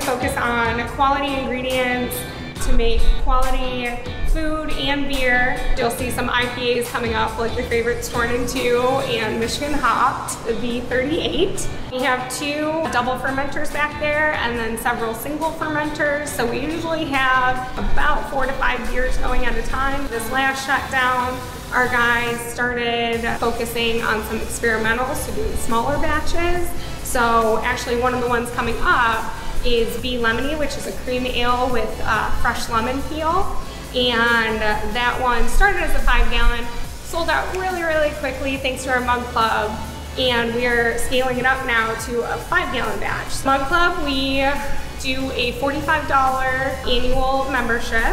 focus on quality ingredients to make quality food and beer. You'll see some IPAs coming up, like your favorites, Torn in Two and Michigan Hopped, the 38. We have 2 double fermenters back there and then several single fermenters. So we usually have about 4 to 5 beers going at a time. This last shutdown, our guys started focusing on some experimentals, so doing smaller batches. So actually one of the ones coming up is Be Lemony, which is a cream ale with fresh lemon peel. And that one started as a 5-gallon, sold out really, really quickly thanks to our Mug Club. And we're scaling it up now to a 5-gallon batch. Mug Club, we do a $45 annual membership,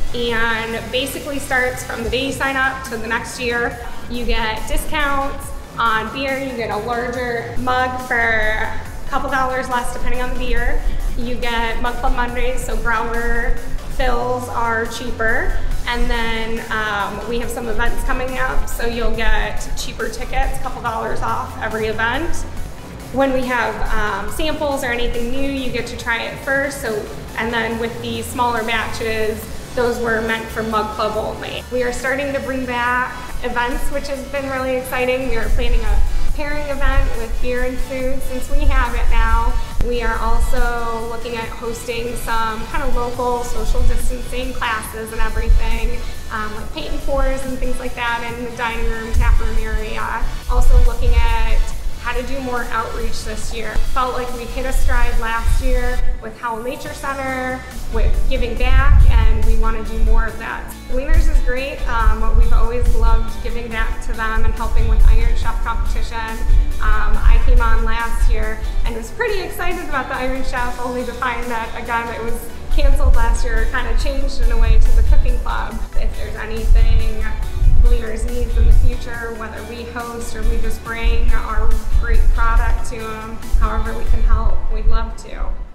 and basically starts from the day you sign up to the next year. You get discounts on beer, you get a larger mug for a couple dollars less depending on the beer. You get Mug Club Mondays, so growler fills are cheaper. And then we have some events coming up, so you'll get cheaper tickets, a couple dollars off every event. When we have samples or anything new, you get to try it first. And then with the smaller batches, those were meant for Mug Club only. We are starting to bring back events, which has been really exciting. We are planning a pairing event with beer and food since we have it now. We are also looking at hosting some kind of local social distancing classes and everything, like paint and pours and things like that in the dining room, tap room area. Also looking at how to do more outreach this year. Felt like we hit a stride last year with Howell Nature Center, with giving back, and we want to do more of that. Gleaners is great. We've always loved giving back to them and helping with Iron Chef competition. I came on last year and was pretty excited about the Iron Chef, only to find that, again, it was canceled last year, kind of changed in a way to the cooking club. If there's anything Gleaners needs in the future, whether we host or we just bring our great product to them, however we can help, we'd love to.